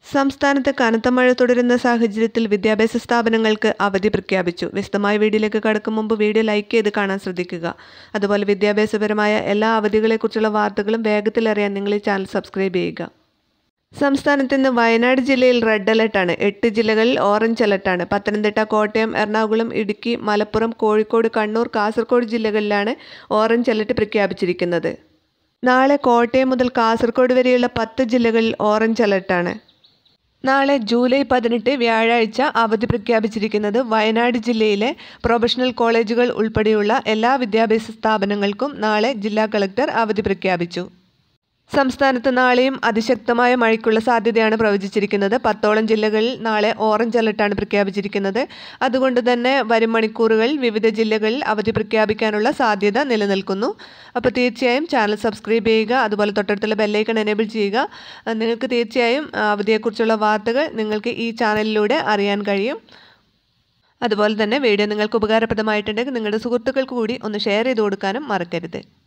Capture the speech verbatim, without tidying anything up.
സംസ്ഥാനത്ത് കനത്ത മഴ തുടരുന്ന സാഹചര്യത്തിൽ വിദ്യാഭ്യാസ സ്ഥാപനങ്ങൾക്ക് അവധി പ്രഖ്യാപിച്ചു. വിശദമായ വീഡിയോയിലേക്ക് കടക്കും മുമ്പ് വീഡിയോ ലൈക്ക് ചെയ്ത് കാണാൻ ശ്രദ്ധിക്കുക. അതുപോലെ വിദ്യാഭ്യാസപരമായ എല്ലാ അവധികളെക്കുറിച്ചുള്ള വാർത്തകളും വേഗത്തിൽ അറിയാൻ നിങ്ങൾ ഈ ചാനൽ സബ്സ്ക്രൈബ് ചെയ്യുക. സംസ്ഥാനത്ത് ഇന്ന് വയനാട് ജില്ലയിൽ റെഡ് അലർട്ടാണ്. എട്ട് ജില്ലകളിൽ ഓറഞ്ച് അലർട്ടാണ്. പത്തനംതിട്ട, കോട്ടയം, എറണാകുളം, ഇടുക്കി, മലപ്പുറം, കോഴിക്കോട്, കണ്ണൂർ, കാസർഗോഡ് ജില്ലകളിലാണ് ഓറഞ്ച് അലർട്ട് പ്രഖ്യാപിച്ചിരിക്കുന്നത്. നാളെ കോട്ടയം മുതൽ കാസർഗോഡ് വരെയുള്ള പത്ത് ജില്ലകളിൽ ഓറഞ്ച് അലർട്ടാണ്. നാളെ ജൂലൈ പതിനെട്ട് വ്യാഴാഴ്ച അവധി പ്രഖ്യാപിച്ചിരിക്കുന്നത് വയനാട് ജില്ലയിലെ പ്രൊഫഷണൽ കോളേജുകൾ ഉൾപ്പെടെയുള്ള എല്ലാ വിദ്യാഭ്യാസ സ്ഥാപനങ്ങൾക്കും നാളെ ജില്ലാ കളക്ടർ അവധി പ്രഖ്യാപിച്ചു. സംസ്ഥാനത്ത് നാളെയും അതിശക്തമായ മഴയ്ക്കുള്ള സാധ്യതയാണ് പ്രവചിച്ചിരിക്കുന്നത്. പത്തോളം ജില്ലകളിൽ നാളെ ഓറഞ്ച് അലർട്ടാണ് പ്രഖ്യാപിച്ചിരിക്കുന്നത്. അതുകൊണ്ട് തന്നെ വരും മണിക്കൂറുകളിൽ വിവിധ ജില്ലകളിൽ അവധി പ്രഖ്യാപിക്കാനുള്ള സാധ്യത നിലനിൽക്കുന്നു. അപ്പോൾ തീർച്ചയായും ചാനൽ സബ്സ്ക്രൈബ് ചെയ്യുക. അതുപോലെ തൊട്ടടുത്തുള്ള ബെല്ലൈക്കൺ എനേബിൾ ചെയ്യുക. നിങ്ങൾക്ക് തീർച്ചയായും അവധിയെക്കുറിച്ചുള്ള വാർത്തകൾ നിങ്ങൾക്ക് ഈ ചാനലിലൂടെ അറിയാൻ കഴിയും. അതുപോലെ തന്നെ വീഡിയോ നിങ്ങൾക്ക് ഉപകാരപ്രദമായിട്ടുണ്ടെങ്കിൽ നിങ്ങളുടെ സുഹൃത്തുക്കൾക്ക് കൂടി ഒന്ന് ഷെയർ ചെയ്ത് കൊടുക്കാനും മറക്കരുത്.